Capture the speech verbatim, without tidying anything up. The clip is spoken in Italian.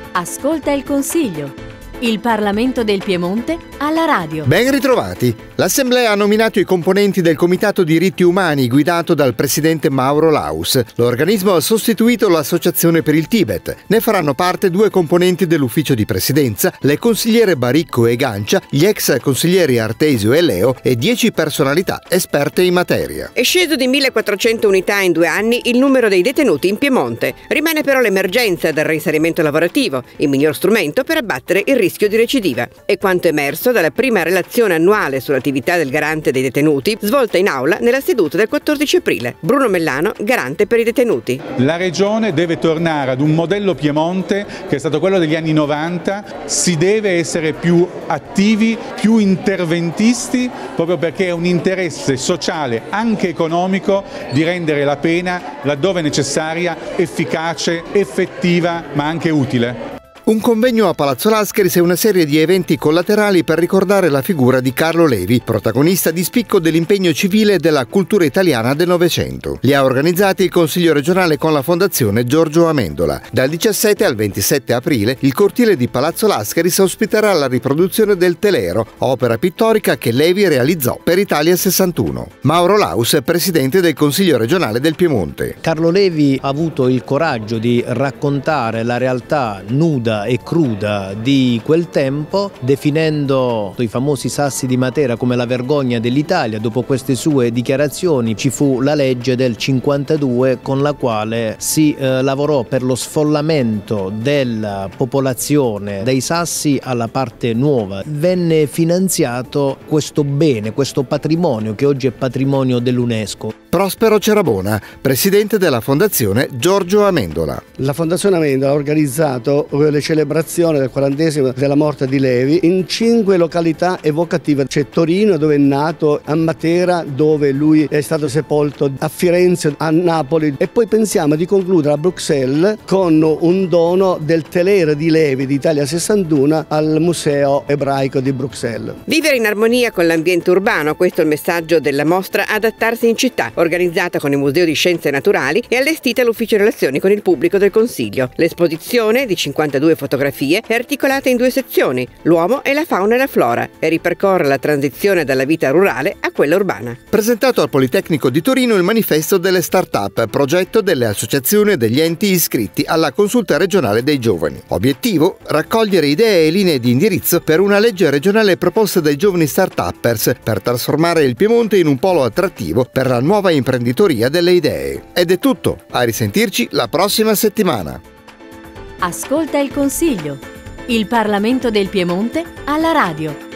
Ascolta il Consiglio. Il Parlamento del Piemonte alla radio. Ben ritrovati! L'Assemblea ha nominato i componenti del Comitato Diritti Umani guidato dal presidente Mauro Laus. L'organismo ha sostituito l'Associazione per il Tibet. Ne faranno parte due componenti dell'ufficio di presidenza, le consigliere Baricco e Gancia, gli ex consiglieri Artesio e Leo e dieci personalità esperte in materia. È sceso di millequattrocento unità in due anni il numero dei detenuti in Piemonte. Rimane però l'emergenza del reinserimento lavorativo, il miglior strumento per abbattere il rischio di recidiva. È quanto emerso dalla prima relazione annuale sull'attività del garante dei detenuti svolta in aula nella seduta del quattordici aprile. Bruno Mellano, garante per i detenuti. La Regione deve tornare ad un modello Piemonte che è stato quello degli anni novanta, si deve essere più attivi, più interventisti, proprio perché è un interesse sociale, anche economico, di rendere la pena, laddove necessaria, efficace, effettiva ma anche utile. Un convegno a Palazzo Lascaris e una serie di eventi collaterali per ricordare la figura di Carlo Levi, protagonista di spicco dell'impegno civile e della cultura italiana del Novecento. Li ha organizzati il Consiglio regionale con la Fondazione Giorgio Amendola. Dal diciassette al ventisette aprile il cortile di Palazzo Lascaris ospiterà la riproduzione del Telero, opera pittorica che Levi realizzò per Italia sessantuno. Mauro Laus, presidente del Consiglio regionale del Piemonte. Carlo Levi ha avuto il coraggio di raccontare la realtà nuda e cruda di quel tempo, definendo i famosi sassi di Matera come la vergogna dell'Italia. Dopo queste sue dichiarazioni ci fu la legge del cinquantadue con la quale si eh, lavorò per lo sfollamento della popolazione dai sassi alla parte nuova. Venne finanziato questo bene, questo patrimonio che oggi è patrimonio dell'UNESCO. Prospero Cerabona, presidente della Fondazione Giorgio Amendola. La Fondazione Amendola ha organizzato le celebrazioni del quarantesimo della morte di Levi in cinque località evocative. C'è Torino, dove è nato, a Matera, dove lui è stato sepolto, a Firenze, a Napoli, e poi pensiamo di concludere a Bruxelles con un dono del Telero di Levi di Italia sessantuno al Museo Ebraico di Bruxelles. Vivere in armonia con l'ambiente urbano, questo è il messaggio della mostra Adattarsi in città, organizzata con il Museo di Scienze Naturali e allestita all'Ufficio Relazioni con il Pubblico del Consiglio. L'esposizione, di cinquantadue fotografie, è articolata in due sezioni, l'uomo e la fauna e la flora, e ripercorre la transizione dalla vita rurale a quella urbana. Presentato al Politecnico di Torino il manifesto delle start-up, progetto delle associazioni e degli enti iscritti alla consulta regionale dei giovani. Obiettivo: raccogliere idee e linee di indirizzo per una legge regionale proposta dai giovani start-uppers per trasformare il Piemonte in un polo attrattivo per la nuova imprenditoria delle idee. Ed è tutto, a risentirci la prossima settimana. Ascolta il Consiglio. Il Parlamento del Piemonte alla radio.